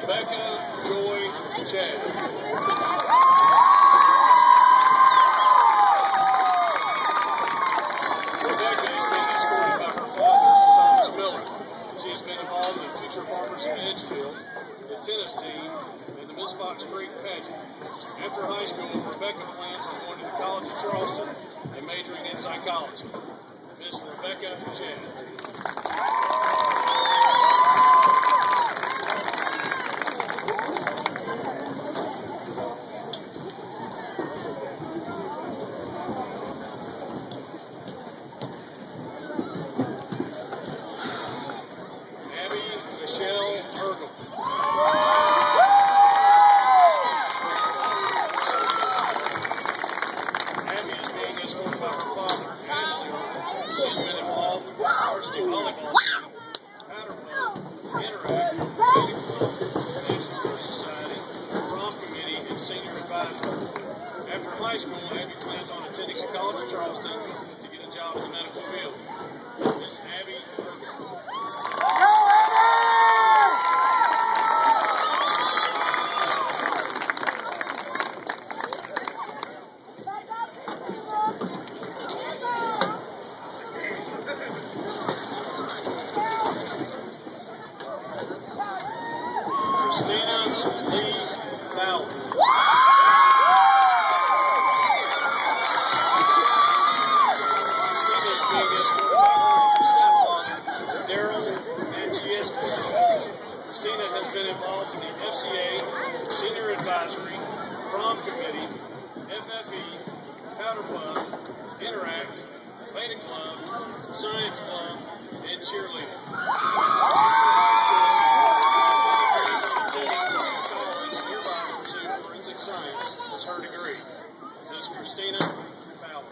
After high school, Rebecca plans on going to the College of Charleston and majoring in psychology. Miss Rebecca Chad. After high school, Abby plans on attending the College of Charleston to get a job in the medical field. Miss Abby Christina Lee Fowler. Christina has been involved in the FCA, Senior Advisory, Prom Committee, FFE, Powder Puff, Interact, Beta Club, Science Club, and cheerleading. College hereby pursued forensic science as her degree. This is Christina Fowler.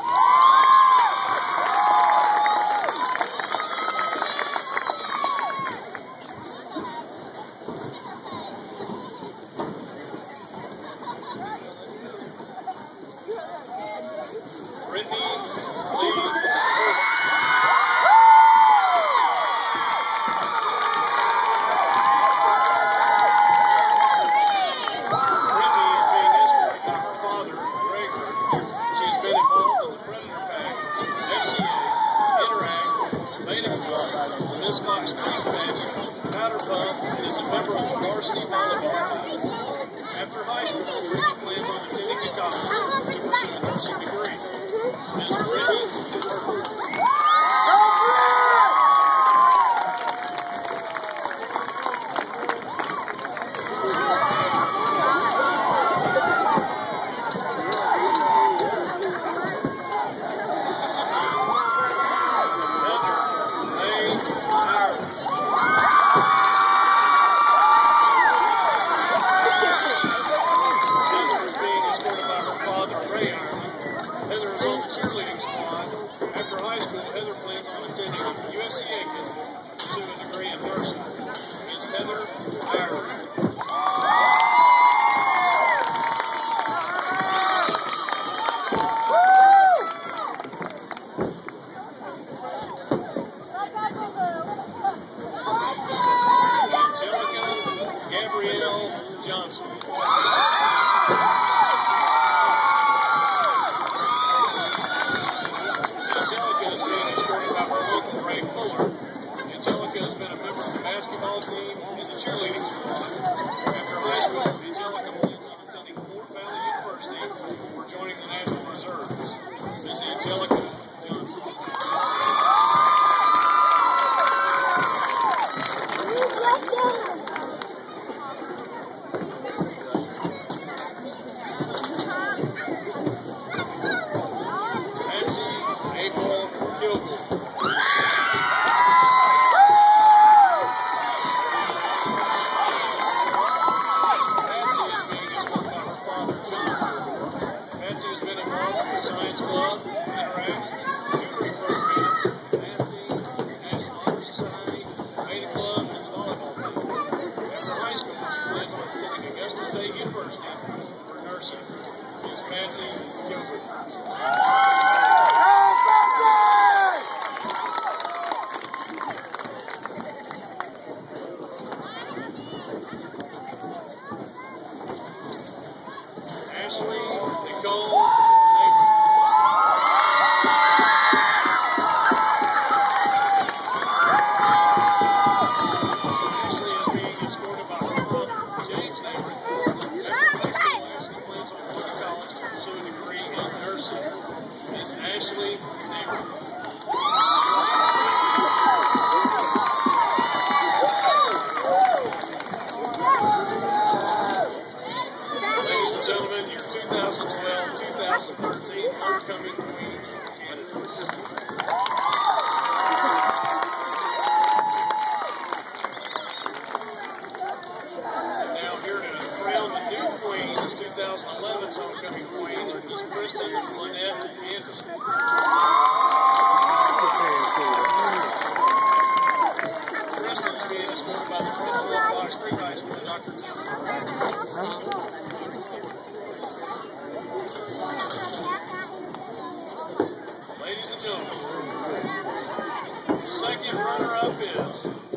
Powder Puff and is a member of the varsity volleyball team. After high school, Brittany plans on attending the college to pursue a nursing degree. Ms. Brittany Burke. Heather is on the cheerleading squad. After high school, Heather plans on attending USCA to pursue a degree in nursing. Ms. Heather Ireland. Angelica Gabrielle Johnson. Angelica has been a member of the basketball team and the cheerleading squad. After high school, Angelica plans on attending Fort Valley University before joining the National Reserves. This is Angelica Johnson. Patsy April Kilgore. runner-up is